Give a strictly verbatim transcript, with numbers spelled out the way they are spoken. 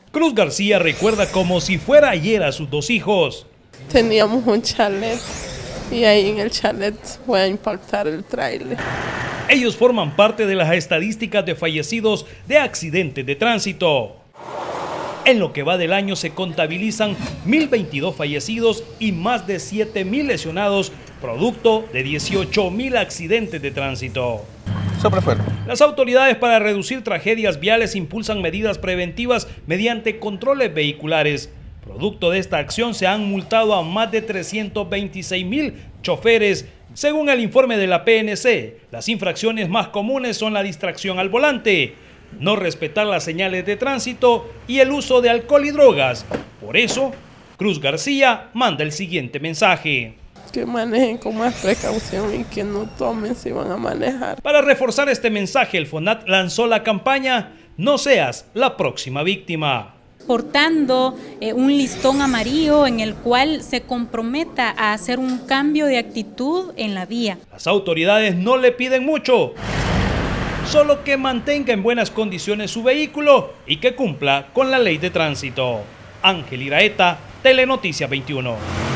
Cruz García recuerda como si fuera ayer a sus dos hijos. Teníamos un chalet y ahí en el chalet fue a impactar el tráiler. Ellos forman parte de las estadísticas de fallecidos de accidentes de tránsito. En lo que va del año se contabilizan mil veintidós fallecidos y más de siete mil lesionados, producto de dieciocho mil accidentes de tránsito. Las autoridades, para reducir tragedias viales, impulsan medidas preventivas mediante controles vehiculares. Producto de esta acción se han multado a más de trescientos veintiséis mil choferes. Según el informe de la P N C, las infracciones más comunes son la distracción al volante, no respetar las señales de tránsito y el uso de alcohol y drogas. Por eso, Cruz García manda el siguiente mensaje: que manejen con más precaución y que no tomen si van a manejar. Para reforzar este mensaje, el FONAT lanzó la campaña No seas la próxima víctima, portando eh, un listón amarillo en el cual se comprometa a hacer un cambio de actitud en la vía. Las autoridades no le piden mucho, solo que mantenga en buenas condiciones su vehículo y que cumpla con la ley de tránsito. Ángel Iraeta, Telenoticias veintiuno.